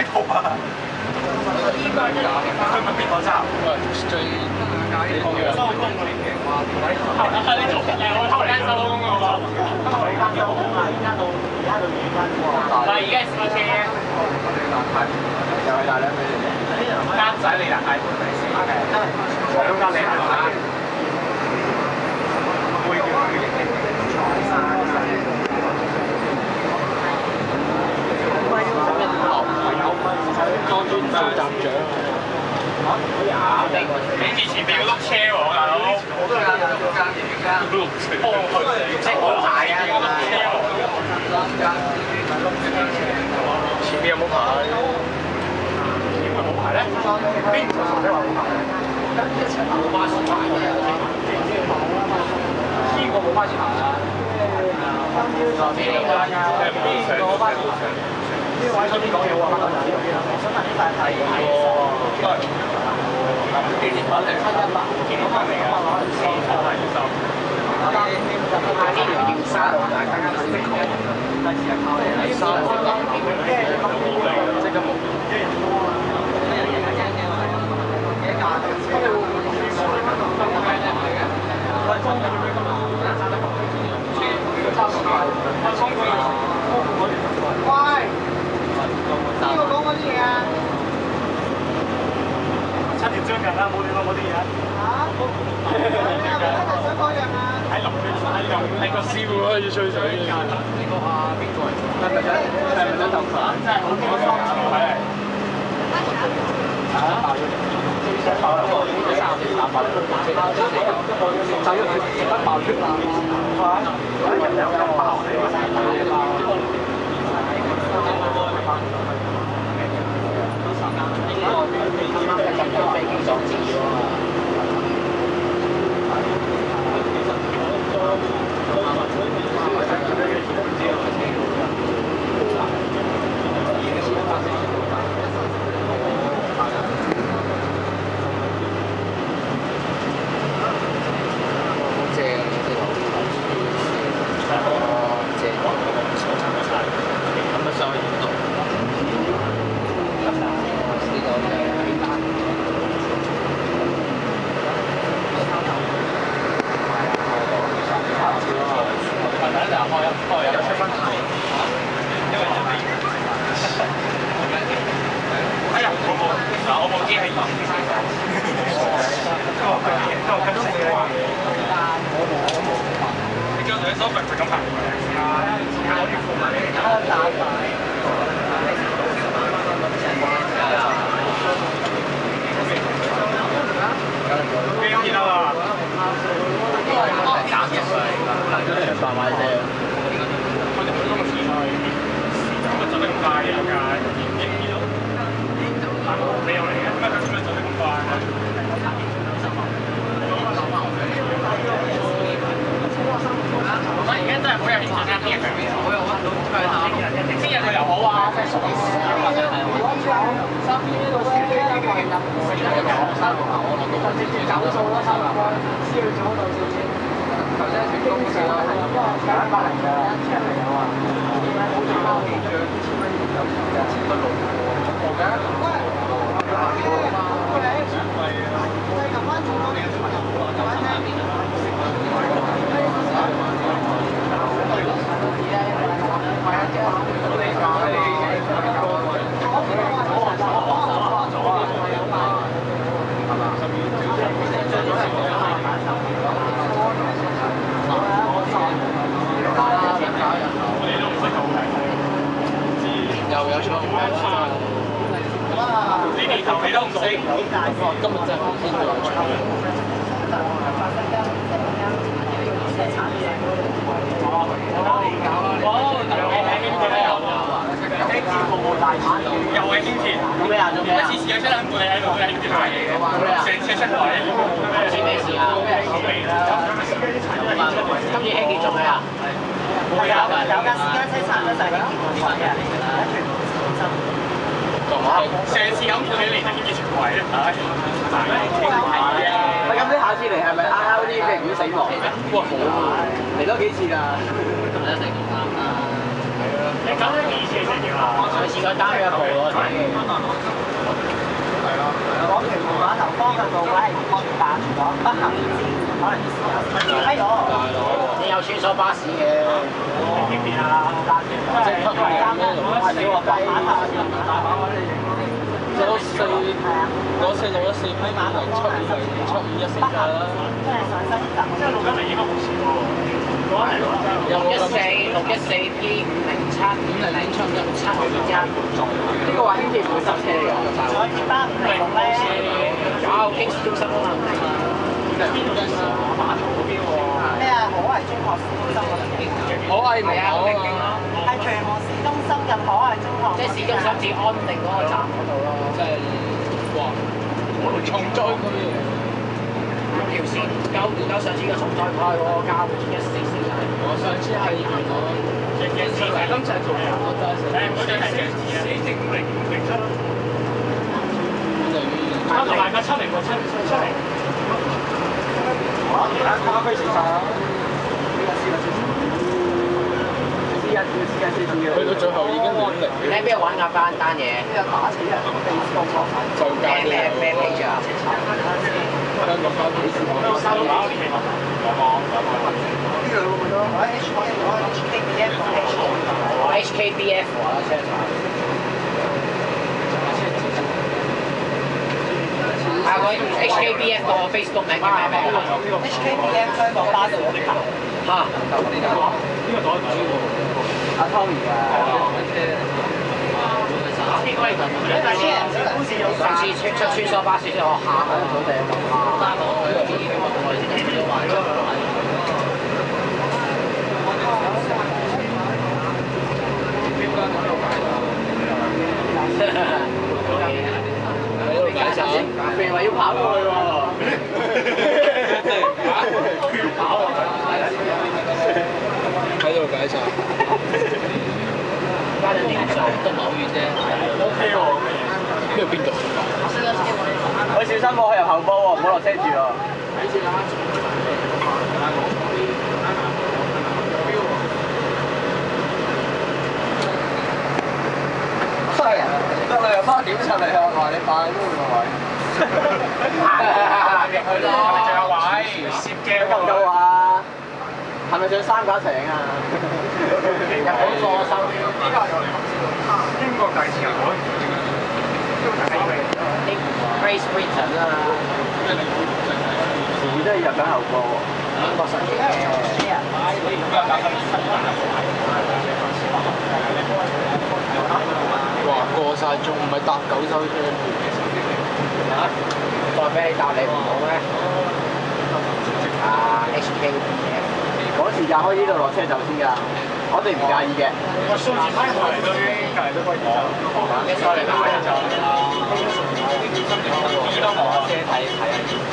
喺度啊！佢問邊個揸？ 最收工嗰年嘅話， 你做我偷間收工㗎喎。唔係而家係試車。 又係大兩俾你。 啱仔你又係我中間你係咪？會叫佢認你當專做站長。 你之前俾個碌車喎，大佬。 我都係碌車。 即係好大啊！碌車前面有冇牌？ 點會冇牌咧？邊個傻仔話冇牌咧？冇巴士牌嘅，邊個冇巴士牌啊？呢位先講嘢喎，我想問呢塊係紀念品嚟嘅，紀念品嚟嘅，係收。呢條要沙，大家啱識講，第二日靠你嚟沙，即刻冇。喂！邊個講嗰啲嘢啊？7條將近啦，冇亂講嗰啲嘢。嚇？你係咪真係想嗰樣啊？喺個師傅開始吹水。你講下邊個嚟？係咪想頭髮？真係好幾個裝置睇嚟。嚇？爆咗個3年打爆咗，就要食得爆出嚟。有爆你。飛機裝置咁以前成嘅嘛， 上次佢單咗一步咯， 講屯門碼頭方嘅路位係擴大咗，不行之可能啲時間批咗。 你有穿梭巴士嘅， 邊邊啊？ 即係北面咩路？ 你話北碼頭攞461 4P 0 7 5 1 4架啦。 即係上新站， 即係路緊嚟應該冇事喎。 614 P 507 呢個話輕鐵唔會塞車㗎。 仲有2班506咧， 有經市中心啊嘛。 邊度啊？碼頭嗰邊喎。 咩啊？可藝中學市中心嗰度， 可藝冇啊， 係屯門市中心入可藝中學， 即係市中心至安定嗰個站嗰度咯。 即係哇，重災區啊！ 條線夠上次嘅重災區喎，交144啊！ 我上次係元朗，今次係做咩啊？我就係嗰啲係4050507咯。同埋個707出嚟。 其他卡區食晒啦。 去到最後已經5零。 你喺邊度揾㗎單嘢？ 呢個打死人就價咩 page 啊？ 香港交幾時？ 收到呢期有冇？ 呢兩個咪得咯。 HKBF 啊，車廠。啊，佢 HKBF 個 Facebook 名叫咩名 ？HKBF 香港巴士嗰啲牌。 嚇， 呢個袋阿 Tommy 啊。 上次出穿梭巴士先學下嗰個土地咁啊。 解散， 譬如話要跑過去喎。 喺度解散。 加咗點數都唔係好遠啫。 OK 喎。 呢度邊度？ 喂，小心喎，入後波喎，唔好落車住喎。 睇住啦。 得啦，又翻點上嚟啊！話你快都會位。 入去咯，仲有位，攝鏡夠唔夠啊？係咪上3架艇啊？ 日本貨收。 英國第2日我。 Grace Britain 啊， 遲都要入緊後波喎。 英國實業嘅。 哇，過晒仲唔係搭9州車？ 再俾你搭你唔好咩？啊 HKBF 趕時間可以呢度落車走先㗎，我哋唔介意嘅。 個數字批埋都已經隔離都可以走。 你再嚟買就。 幾多冇車睇睇？